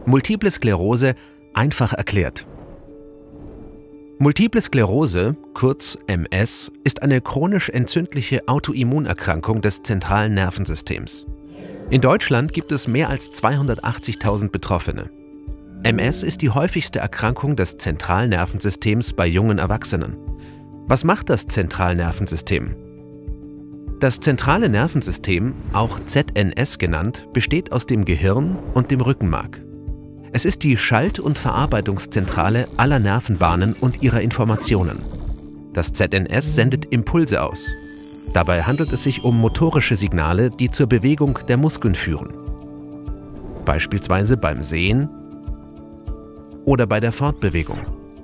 Multiple Sklerose einfach erklärt. Multiple Sklerose, kurz MS, ist eine chronisch entzündliche Autoimmunerkrankung des zentralen Nervensystems. In Deutschland gibt es mehr als 280.000 Betroffene. MS ist die häufigste Erkrankung des Zentralnervensystems bei jungen Erwachsenen. Was macht das Zentralnervensystem? Das zentrale Nervensystem, auch ZNS genannt, besteht aus dem Gehirn und dem Rückenmark. Es ist die Schalt- und Verarbeitungszentrale aller Nervenbahnen und ihrer Informationen. Das ZNS sendet Impulse aus. Dabei handelt es sich um motorische Signale, die zur Bewegung der Muskeln führen. Beispielsweise beim Sehen oder bei der Fortbewegung.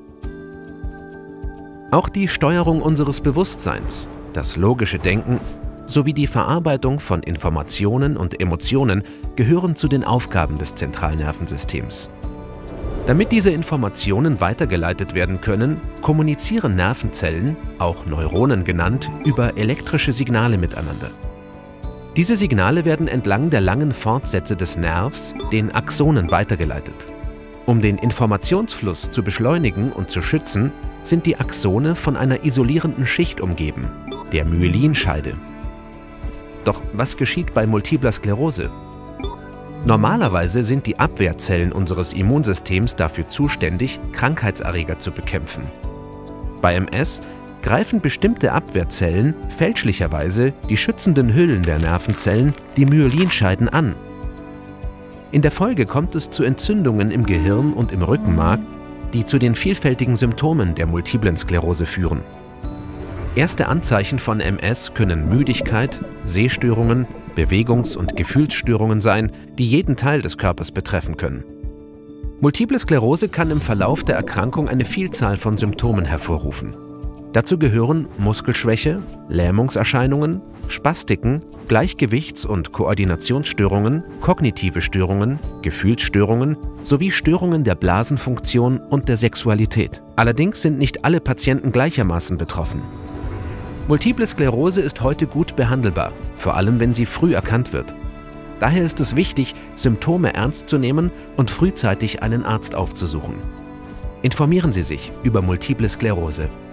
Auch die Steuerung unseres Bewusstseins, das logische Denken sowie die Verarbeitung von Informationen und Emotionen gehören zu den Aufgaben des Zentralnervensystems. Damit diese Informationen weitergeleitet werden können, kommunizieren Nervenzellen, auch Neuronen genannt, über elektrische Signale miteinander. Diese Signale werden entlang der langen Fortsätze des Nervs, den Axonen, weitergeleitet. Um den Informationsfluss zu beschleunigen und zu schützen, sind die Axone von einer isolierenden Schicht umgeben, der Myelinscheide. Doch was geschieht bei Multipler Sklerose? Normalerweise sind die Abwehrzellen unseres Immunsystems dafür zuständig, Krankheitserreger zu bekämpfen. Bei MS greifen bestimmte Abwehrzellen fälschlicherweise die schützenden Hüllen der Nervenzellen, die Myelinscheiden, an. In der Folge kommt es zu Entzündungen im Gehirn und im Rückenmark, die zu den vielfältigen Symptomen der Multiplen Sklerose führen. Erste Anzeichen von MS können Müdigkeit, Sehstörungen, Bewegungs- und Gefühlsstörungen sein, die jeden Teil des Körpers betreffen können. Multiple Sklerose kann im Verlauf der Erkrankung eine Vielzahl von Symptomen hervorrufen. Dazu gehören Muskelschwäche, Lähmungserscheinungen, Spastiken, Gleichgewichts- und Koordinationsstörungen, kognitive Störungen, Gefühlsstörungen sowie Störungen der Blasenfunktion und der Sexualität. Allerdings sind nicht alle Patienten gleichermaßen betroffen. Multiple Sklerose ist heute gut behandelbar, vor allem wenn sie früh erkannt wird. Daher ist es wichtig, Symptome ernst zu nehmen und frühzeitig einen Arzt aufzusuchen. Informieren Sie sich über Multiple Sklerose.